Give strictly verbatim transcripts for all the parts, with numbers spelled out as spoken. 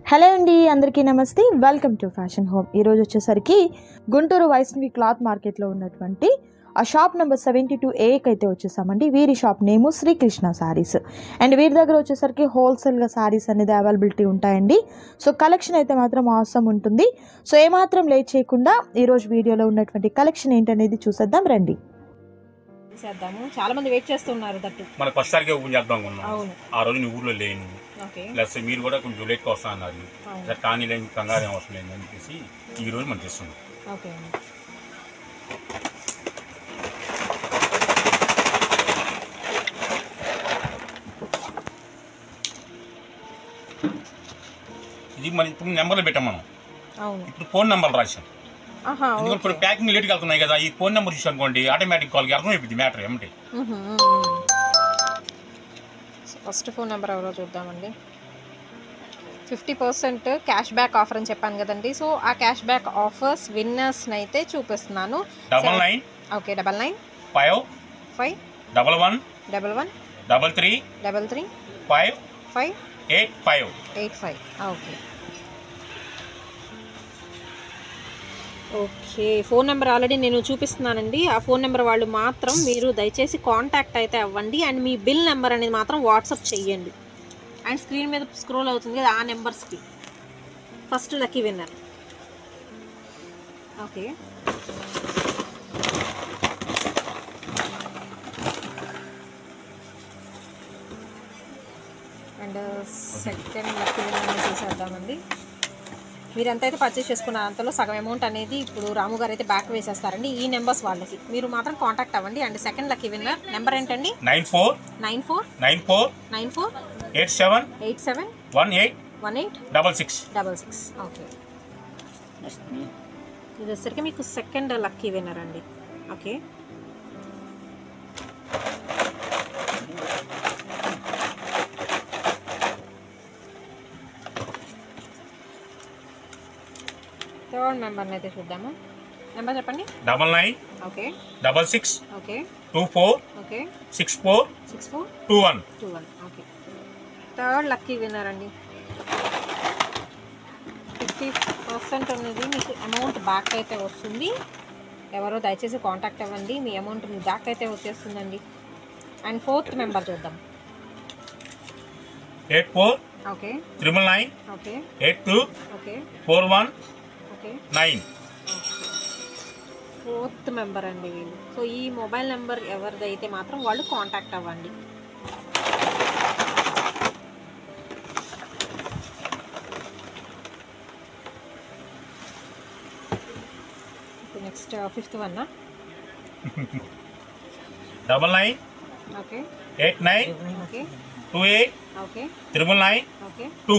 Hello అండి, అందరికీ నమస్తే. Welcome to fashion home. ఈరోజు వచ్చేసరికి గుంటూరు వైష్ణవి క్లాత్ మార్కెట్లో ఉన్నటువంటి ఆ షాప్ నెంబర్ సెవెంటీ టూ ఏకి అయితే వచ్చేసామండి. వీరి షాప్ నేము శ్రీకృష్ణ శారీస్. అండ్ వీరి దగ్గర వచ్చేసరికి హోల్సేల్గా శారీస్ అనేది అవైలబిలిటీ ఉంటాయండి. సో కలెక్షన్ అయితే మాత్రం అవసరం ఉంటుంది. సో ఏమాత్రం లేట్ చేయకుండా ఈరోజు వీడియోలో ఉన్నటువంటి కలెక్షన్ ఏంటనేది చూసేద్దాం రండి. చేద్దాము. చాలా మంది వెయిట్ చేస్తున్నారు. దట్టు మనకు ఫస్ట్ సారికి ఓపెన్ చేద్దాం అనుకున్నాం. ఆ రోజు నీ ఊర్లో లేను, ప్లస్ మీరు కూడా కొంచెం లేట్గా వస్తా అన్నారు. కానీ లేని కంగారు అవసరం లేదు అని చెప్పేసి ఈ రోజు మనం చేస్తున్నాం. ఓకే ఇది మన ఇప్పుడు నెంబర్లు పెట్టాం మనం. ఇప్పుడు ఫోన్ నెంబర్లు రాసాం. ఇప్పుడు ప్యాకింగ్ లేట్కి వెళ్తున్నాయి కదా, ఈ ఫోన్ నెంబర్ చూసి అనుకోండి ఆటోమేటిక్ కాల్కి అర్థమైపోయింది మ్యాటర్ ఏమిటి. ఫస్ట్ ఫోన్ నెంబర్ ఎవరో చూద్దామండి. Fifty percent cash back offer అని చెప్పాను కదండి. సో ఆ క్యాష్ బ్యాక్ ఆఫర్స్ విన్నర్స్ని అయితే చూపిస్తున్నాను. Double nine okay double nine five five double one double one double three double three five five eight five eight five okay okay phone number already నేను చూపిస్తున్నానండి. ఆ ఫోన్ నెంబర్ వాళ్ళు మాత్రం మీరు దయచేసి కాంటాక్ట్ అయితే అవ్వండి. అండ్ మీ బిల్ నెంబర్ అనేది మాత్రం వాట్సాప్ చెయ్యండి. అండ్ స్క్రీన్ మీద స్క్రోల్ అవుతుంది కదా ఆ నెంబర్స్కి. First lucky winner. Okay and second lucky విన్నర్ని చూసేద్దామండి. మీరు ఎంతైతే పర్చేస్ చేసుకున్నారు అంతలో సగం అమౌంట్ అనేది ఇప్పుడు రాము గారు అయితే బ్యాక్ వేసేస్తారండి ఈ నెంబర్స్ వాళ్ళకి. మీరు మాత్రం కాంటాక్ట్ అవ్వండి. And second lucky winner number ఏంటండి? Nine four nine four nine four nine four eight seven eight seven one eight one eight double six double six okay ఇది వచ్చేసరికి మీకు సెకండ్ లక్కీ విన్నర్ అండి. Okay third మెంబర్ని అయితే చూద్దాము. Number చెప్పండి. Double nine okay double six okay two four okay six four six four two one two one okay third lucky winner అండి. Fifty percent అనేది మీకు అమౌంట్ బ్యాక్ అయితే వస్తుంది. ఎవరో దయచేసి కాంటాక్ట్ అవ్వండి. మీ అమౌంట్ మీ బ్యాక్ అయితే వచ్చేస్తుందండి. అండ్ ఫోర్త్ మెంబర్ చూద్దాం. Eight four okay triple nine okay eight two okay four one okay nine fourth member అండి వీళ్ళు. సో ఈ మొబైల్ నెంబర్ ఎవరిదైతే మాత్రం వాళ్ళు కాంటాక్ట్ అవ్వండి. Next fifth one double nine okay eight nine okay two eight okay triple nine okay two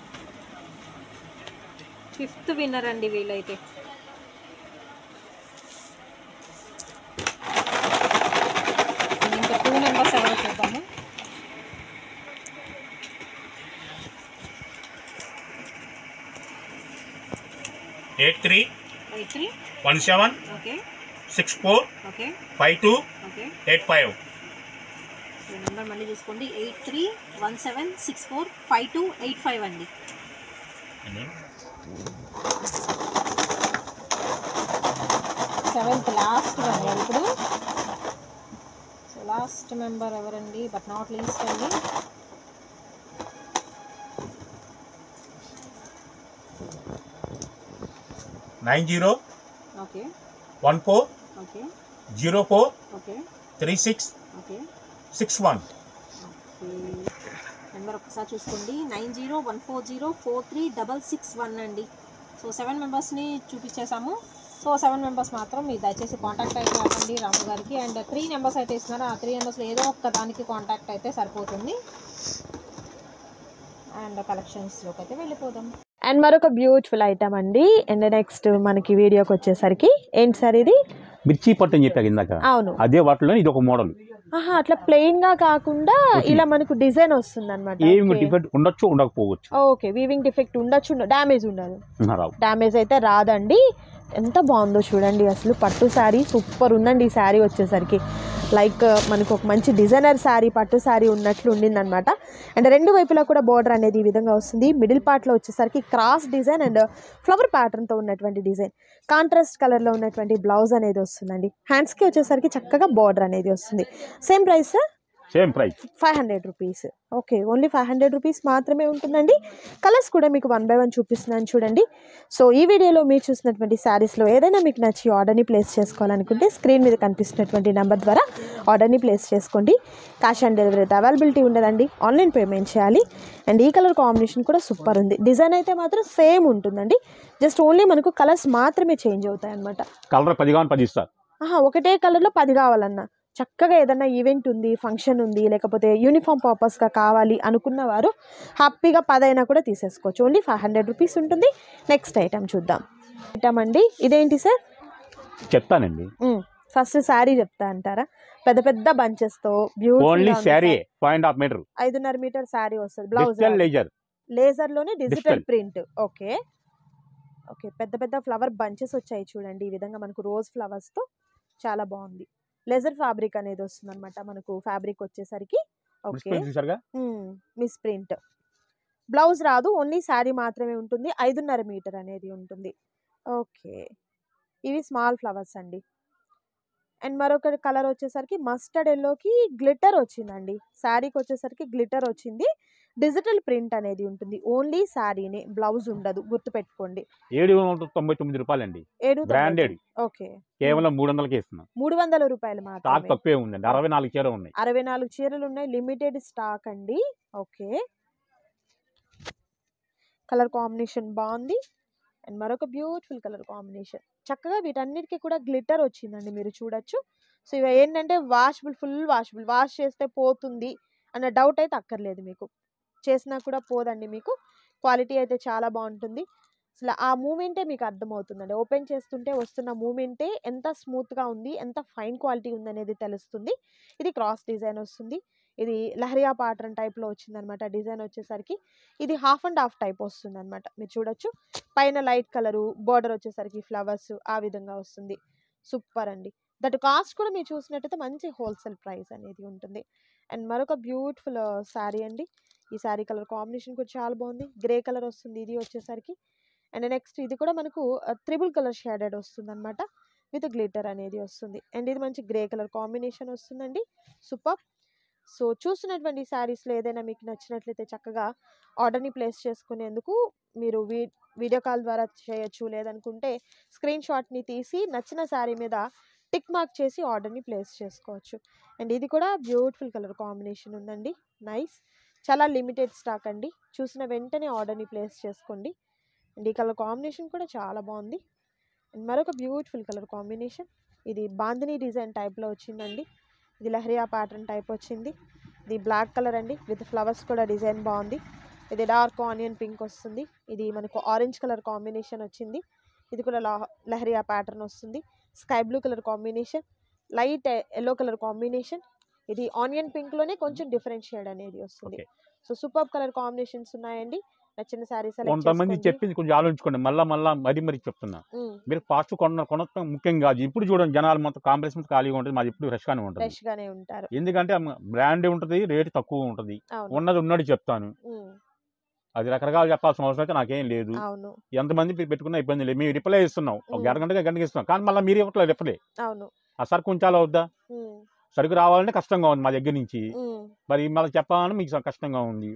fifth winner అండి వీళ్ళైతే. ఇంకా two numbers ఎవరో చూద్దాము. Eight three eight three one seven okay six four okay five two okay eight five number మళ్ళీ చూసుకోండి. Eight three one seven six four five two eight five అండి. Seventh last member ఇప్పుడు. So last member ఎవరండి but not least అండి. Nine zero okay one four okay zero four okay three six okay six one okay number ఒకసారి చూసుకోండి. Nine zero one four zero four three double six one అండి. So seven మెంబర్స్ని చూపించేసాము. So seven members మాత్రం మీరు దయచేసి contact అయితే అవ్వండి రాము గారికి. అండ్ త్రీ నెంబర్స్ అయితే ఇస్తున్నారు. ఆ త్రీ నెంబర్స్లో ఏదో ఒక్క దానికి కాంటాక్ట్ అయితే సరిపోతుంది. అండ్ కలెక్షన్స్లోకి అయితే వెళ్ళిపోదాం. అండ్ మరొక బ్యూటిఫుల్ ఐటమ్ అండి. అండ్ నెక్స్ట్ మనకి వీడియోకి వచ్చేసరికి ఏంటి సార్ ఇది? మిర్చి పట్టు అని చెప్పాక ఇందాక. అవును, అదే వాటిలో ఇది ఒక మోడల్. ఆహా అట్లా ప్లెయిన్ గా కాకుండా ఇలా మనకు డిజైన్ వస్తుంది అన్నమాట. ఏమి డిఫెక్ట్ ఉండొచ్చు ఉండకపోవచ్చు. ఓకే వీవింగ్ డిఫెక్ట్ ఉండొచ్చు, డ్యామేజ్ ఉండదు. డ్యామేజ్ అయితే రాదండి. ఎంత బాగుందో చూడండి అసలు. పట్టు శారీ సూపర్ ఉందండి ఈ శారీ వచ్చేసరికి. లైక్ మనకు ఒక మంచి డిజైనర్ శారీ పట్టు శారీ ఉన్నట్లు ఉండిందనమాట. అండ్ రెండు వైపులా కూడా బోర్డర్ అనేది ఈ విధంగా వస్తుంది. మిడిల్ పార్ట్లో వచ్చేసరికి క్రాస్ డిజైన్ అండ్ ఫ్లవర్ ప్యాటర్న్తో ఉన్నటువంటి డిజైన్, కాంట్రాస్ట్ కలర్లో ఉన్నటువంటి బ్లౌజ్ అనేది వస్తుందండి. హ్యాండ్స్కి వచ్చేసరికి చక్కగా బోర్డర్ అనేది వస్తుంది. Same price same price five hundred rupees. Okay, only five hundred rupees మాత్రమే ఉంటుందండి. కలర్స్ కూడా మీకు వన్ బై వన్ చూపిస్తున్నాను చూడండి. సో ఈ వీడియోలో మీరు చూసినటువంటి శారీస్లో ఏదైనా మీకు నచ్చి ఆర్డర్ని ప్లేస్ చేసుకోవాలనుకుంటే స్క్రీన్ మీద కనిపిస్తున్నటువంటి నెంబర్ ద్వారా ఆర్డర్ని ప్లేస్ చేసుకోండి. క్యాష్ ఆన్ డెలివరీ అయితే అవైలబిలిటీ ఉండదండి, ఆన్లైన్ పేమెంట్ చేయాలి. అండ్ ఈ కలర్ కాంబినేషన్ కూడా సూపర్ ఉంది. డిజైన్ అయితే మాత్రం సేమ్ ఉంటుందండి, జస్ట్ ఓన్లీ మనకు కలర్స్ మాత్రమే చేంజ్ అవుతాయి అన్నమాట. కలర్ పది కావాలి పది ఇస్తారు. ఒకటే కలర్లో పది కావాలన్నా చక్కగా ఏదైనా ఈవెంట్ ఉంది, ఫంక్షన్ ఉంది, లేకపోతే యూనిఫామ్ పర్పస్గా కావాలి అనుకున్న వారు హ్యాపీగా పదైనా కూడా తీసేసుకోవచ్చు. ఓన్లీ ఫైవ్ హండ్రెడ్ రూపీస్ ఉంటుంది. నెక్స్ట్ ఐటమ్ చూద్దాం. ఐటమ్ అండి ఇదేంటి సార్? చెప్తానండి. ఫస్ట్ శారీ చెప్తా అంటారా? పెద్ద పెద్ద బంచెస్తో only sari point half metre ఐదున్నర మీటర్ శారీ వస్తుంది. బ్లౌజ్ లేజర్ లేజర్లోనే డిజిటల్ ప్రింట్. ఓకే ఓకే పెద్ద పెద్ద ఫ్లవర్ బంచెస్ వచ్చాయి చూడండి. ఈ విధంగా మనకు రోజ్ ఫ్లవర్స్తో చాలా బాగుంది. లెజర్ ఫ్యాబ్రిక్ అనేది వస్తుంది అనమాట మనకు. ఫ్యాబ్రిక్ వచ్చేసరికి ఓకే మిస్ ప్రింట్. బ్లౌజ్ రాదు, ఓన్లీ శారీ మాత్రమే ఉంటుంది. ఐదున్నర మీటర్ అనేది ఉంటుంది. ఓకే, ఇవి స్మాల్ ఫ్లవర్స్ అండి. అండ్ మరొక కలర్ వచ్చేసరికి మస్టర్డ్ ఎల్లోకి గ్లిటర్ వచ్చిందండి. శారీకి వచ్చేసరికి గ్లిటర్ వచ్చింది. డిజిటల్ ప్రింట్ అనేది ఉంటుంది. ఓన్లీ శారీనే, బ్లౌజ్ ఉండదు, గుర్తుపెట్టుకోండి. ఏడు వందల తొంభై తొమ్మిది రూపాయలండి. ఏడు బ్రాండెడ్. ఓకే, కేవలం మూడు వందలకి ఇస్తున్నాం. మూడు వందల రూపాయలు మాత్రమే. స్టాక్ తక్కువే ఉందండి. అరవై నాలుగు చీరలు ఉన్నాయి. అరవై నాలుగు చీరలు ఉన్నాయి. లిమిటెడ్ స్టాక్ అండి. ఓకే, కలర్ కాంబినేషన్ బాగుంది. అండ్ మరొక బ్యూటిఫుల్ కలర్ కాంబినేషన్. చక్కగా వీటన్నిటికీ కూడా గ్లిటర్ వచ్చిందండి, మీరు చూడొచ్చు. సో ఇవి ఏంటంటే వాషబుల్, ఫుల్ వాషబుల్. వాష్ చేస్తే పోతుంది అన్న డౌట్ అయితే అక్కర్లేదు మీకు. చేసినా కూడా పోదండి మీకు. క్వాలిటీ అయితే చాలా బాగుంటుంది. అసలు ఆ మూమెంటే మీకు అర్థమవుతుందండి. ఓపెన్ చేస్తుంటే వస్తున్న మూమెంటే ఎంత స్మూత్గా ఉంది, ఎంత ఫైన్ క్వాలిటీ ఉంది అనేది తెలుస్తుంది. ఇది క్రాస్ డిజైన్ వస్తుంది. ఇది లహరియా ప్యాటర్న్ టైప్లో వచ్చిందనమాట. డిజైన్ వచ్చేసరికి ఇది హాఫ్ అండ్ హాఫ్ టైప్ వస్తుంది అనమాట. మీరు చూడొచ్చు, పైన లైట్ కలరు, బార్డర్ వచ్చేసరికి ఫ్లవర్స్ ఆ విధంగా వస్తుంది. సూపర్ అండి. దట్ కాస్ట్ కూడా మీరు చూసినట్టయితే మంచి హోల్సేల్ ప్రైస్ అనేది ఉంటుంది. అండ్ మరొక బ్యూటిఫుల్ శారీ అండి. ఈ శారీ కలర్ కాంబినేషన్ కూడా చాలా బాగుంది. గ్రే కలర్ వస్తుంది ఇది వచ్చేసరికి. అండ్ నెక్స్ట్ ఇది కూడా మనకు త్రిబుల్ కలర్ షేడెడ్ వస్తుంది అనమాట, విత్ గ్లిటర్ అనేది వస్తుంది. అండ్ ఇది మంచి గ్రే కలర్ కాంబినేషన్ వస్తుందండి. సూపర్. సో చూస్తున్నటువంటి శారీస్లో ఏదైనా మీకు నచ్చినట్లయితే చక్కగా ఆర్డర్ని ప్లేస్ చేసుకునేందుకు మీరు వీ వీడియో కాల్ ద్వారా చేయొచ్చు. లేదనుకుంటే స్క్రీన్ షాట్ని తీసి నచ్చిన శారీ మీద టిక్ మార్క్ చేసి ఆర్డర్ని ప్లేస్ చేసుకోవచ్చు. అండ్ ఇది కూడా బ్యూటిఫుల్ కలర్ కాంబినేషన్ ఉందండి. నైస్. చాలా లిమిటెడ్ స్టాక్ అండి. చూసిన వెంటనే ఆర్డర్ని ప్లేస్ చేసుకోండి. అండ్ ఈ కలర్ కాంబినేషన్ కూడా చాలా బాగుంది. అండ్ మరొక బ్యూటిఫుల్ కలర్ కాంబినేషన్. ఇది బాందిని డిజైన్ టైప్లో వచ్చిందండి. ఇది లహరియా ప్యాటర్న్ టైప్ వచ్చింది. ఇది బ్లాక్ కలర్ అండి, విత్ ఫ్లవర్స్ కూడా డిజైన్ బాగుంది. ఇది డార్క్ ఆనియన్ పింక్ వస్తుంది. ఇది మనకు ఆరెంజ్ కలర్ కాంబినేషన్ వచ్చింది. ఇది కూడా లహరియా ప్యాటర్న్ వస్తుంది. Sky blue colour combination, light yellow colour combination. ఇది ఆనియన్ పింక్లోనే కొంచెం డిఫరెంట్ షేడ్ అనేది వస్తుంది. సో సూపర్ కలర్ కాంబినేషన్స్ ఉన్నాయండి. నచ్చిన శారీస్ కొంతమంది చెప్పింది కొంచెం ఆలోచించుకోండి. మళ్ళా మళ్ళా మరీ మరీ చెప్తున్నా, మీరు ఫాస్ట్ కొన కొనడం ముఖ్యం కాదు. ఇప్పుడు చూడండి, జనాలు మొత్తం కాంప్లెక్స్ ఖాళీగా ఉంటుంది. మాది ఇప్పుడు ఫ్రెష్ గానే ఉంటుంది. ఫ్రెష్ గానే ఉంటారు. ఎందుకంటే బ్రాండ్ ఉంటుంది, రేట్ తక్కువ ఉంటుంది. ఉన్నది ఉన్నది చెప్తాను. అది రకరకాలు చెప్పాల్సిన అవసరం అయితే నాకేం లేదు. ఎంతమంది పెట్టుకున్నా ఇబ్బంది లేదు. మేము రిప్లై ఇస్తున్నాం, ఒక అరగంటగా గంటకి ఇస్తున్నాం. కానీ మళ్ళీ మీరు ఇవ్వట్లేదు రిప్లై. ఆ సార్ కొంచెం అవుద్దా? సరుకు రావాలంటే కష్టంగా ఉంది మా దగ్గర నుంచి. మరి మళ్ళీ చెప్పాలని మీకు కష్టంగా ఉంది.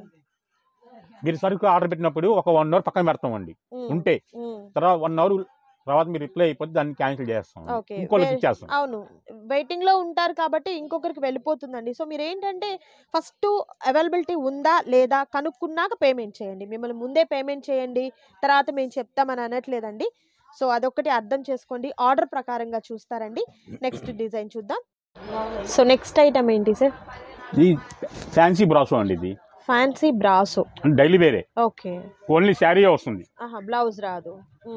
మీరు సరుకు ఆర్డర్ పెట్టినప్పుడు ఒక వన్ అవర్ పక్కన పెడతామండి ఉంటే, తర్వాత వన్ అవర్ తర్వాత మీరు రిప్లై అయిపోతే దాన్ని క్యాన్సిల్ చేస్తాం, ఇంకోళ్ళకి ఇచ్చేస్తాం. అవును, వెయిటింగ్ లో ఉంటారు కాబట్టి ఇంకొకరికి వెళ్ళిపోతుందండి. సో మీరు ఏంటంటే ఫస్ట్ అవైలబిలిటీ ఉందా లేదా కనుక్కున్నాక పేమెంట్ చేయండి. మిమ్మల్ని ముందే పేమెంట్ చేయండి తర్వాత మేము చెప్తామని అనట్లేదండి. సో అదొకటి అర్థం చేసుకోండి. ఆర్డర్ ప్రకారంగా చూస్తారండి. నెక్స్ట్ డిజైన్ చూద్దాం. సో నెక్స్ట్ ఐటమ్ ఏంటి సార్? ఇది ఫ్యాన్సీ బ్రాసో అండి. ఇది fancy brasso daily wear. Okay, only sari వస్తుంది. బ్లౌజ్ రాదు.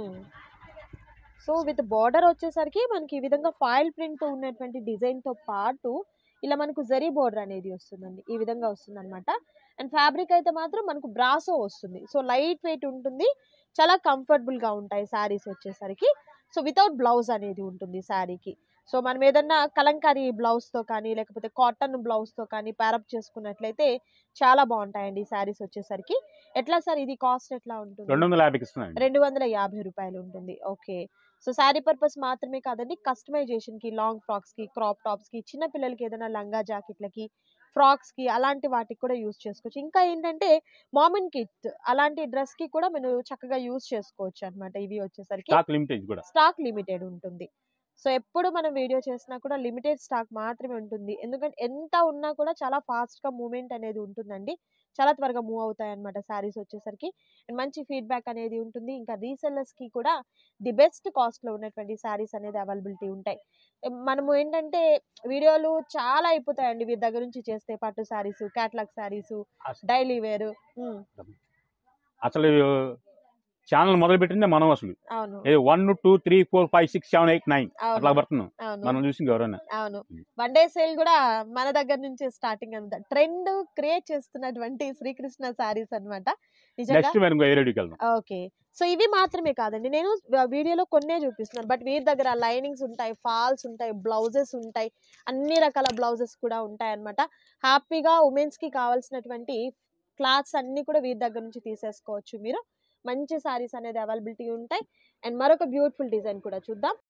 సో విత్ బార్డర్ వచ్చేసరికి మనకి ఈ విధంగా ఫాయిల్ ప్రింట్ ఉన్నటువంటి డిజైన్ తో పాటు ఇలా మనకు జరీ బార్డర్ అనేది వస్తుందండి. ఈ విధంగా వస్తుంది అనమాట. అండ్ ఫ్యాబ్రిక్ అయితే మాత్రం మనకు బ్రాసో వస్తుంది. సో లైట్ వెయిట్ ఉంటుంది, చాలా కంఫర్టబుల్ గా ఉంటాయి శారీస్ వచ్చేసరికి. సో వితౌట్ బ్లౌజ్ అనేది ఉంటుంది శారీకి. సో మనం ఏదన్నా కలంకారీ బ్లౌజ్తో కానీ లేకపోతే కాటన్ బ్లౌజ్తో కానీ ప్యారప్ చేసుకున్నట్లయితే చాలా బాగుంటాయండి ఈ శారీస్ వచ్చేసరికి. ఎట్లా సార్ ఇది కాస్ట్ ఎట్లా ఉంటుంది? రెండు వందల యాభైకి ఇస్తున్నాను. రెండు వందల యాభై రూపాయలు ఉంటుంది. ఓకే. సో శారీ పర్పస్ మాత్రమే కాదండి, కస్టమైజేషన్కి, లాంగ్ ఫ్రాక్స్కి, క్రాప్ టాప్స్కి, చిన్న పిల్లలకి ఏదైనా లంగా జాకెట్లకి, ఫ్రాక్స్కి అలాంటి వాటికి కూడా యూస్ చేసుకోవచ్చు. ఇంకా ఏంటంటే మామిన్ కిట్ అలాంటి డ్రెస్కి కూడా మనం చక్కగా యూస్ చేసుకోవచ్చు అనమాట. ఇవి వచ్చేసరికి స్టాక్ లిమిటెడ్ కూడా స్టాక్ లిమిటెడ్ ఉంటుంది. సో ఎప్పుడు మనం వీడియో చేసినా కూడా లిమిటెడ్ స్టాక్ మాత్రమే ఉంటుంది. ఎందుకంటే ఎంత ఉన్నా కూడా చాలా ఫాస్ట్గా మూవ్మెంట్ అనేది ఉంటుందండి. చాలా త్వరగా మూవ్ అవుతాయి అనమాట శారీస్ వచ్చేసరికి. అండ్ మంచి ఫీడ్బ్యాక్ అనేది ఉంటుంది. ఇంకా రీసెల్లర్స్కి కూడా ది బెస్ట్ కాస్ట్లో ఉన్నటువంటి శారీస్ అనేది అవైలబిలిటీ ఉంటాయి. మనము ఏంటంటే వీడియోలు చాలా అయిపోతాయండి వీరి దగ్గర నుంచి చేస్తే. పట్టు saris, catalogue saris, daily wear. అసలు ఛానల్ మొదలు పెట్టిందే మనం. అసలు అవును one two three four five six seven eight nine అట్లా అవును పడుతున్నాం అవును మనం చూసి ఎవరైనా. అవును వన్ డే సేల్ కూడా మన దగ్గర నుంచి స్టార్టింగ్ అంతా ట్రెండ్ క్రియేట్ చేస్తున్నటువంటి శ్రీకృష్ణ శారీస్ అన్నమాట నిజంగా. నెక్స్ట్ మనం ఏరేడికి వెళ్దాం. ఓకే. సో ఇవి మాత్రమే కాదండి, నేను వీడియోలో కొన్నే చూపిస్తున్నాను. బట్ వీరి దగ్గర లైనింగ్స్ ఉంటాయి, ఫాల్స్ ఉంటాయి, బ్లౌజెస్ ఉంటాయి, అన్ని రకాల బ్లౌజెస్ కూడా ఉంటాయి అన్నమాట. హ్యాపీగా ఉమెన్స్ కి కావాల్సినటువంటి క్లాత్స్ అన్ని కూడా వీరి దగ్గర నుంచి తీసేసుకోవచ్చు మీరు. మంచి శారీస్ అనేది అవైలబిలిటీ ఉంటాయి. అండ్ మరొక బ్యూటిఫుల్ డిజైన్ కూడా చూద్దాం.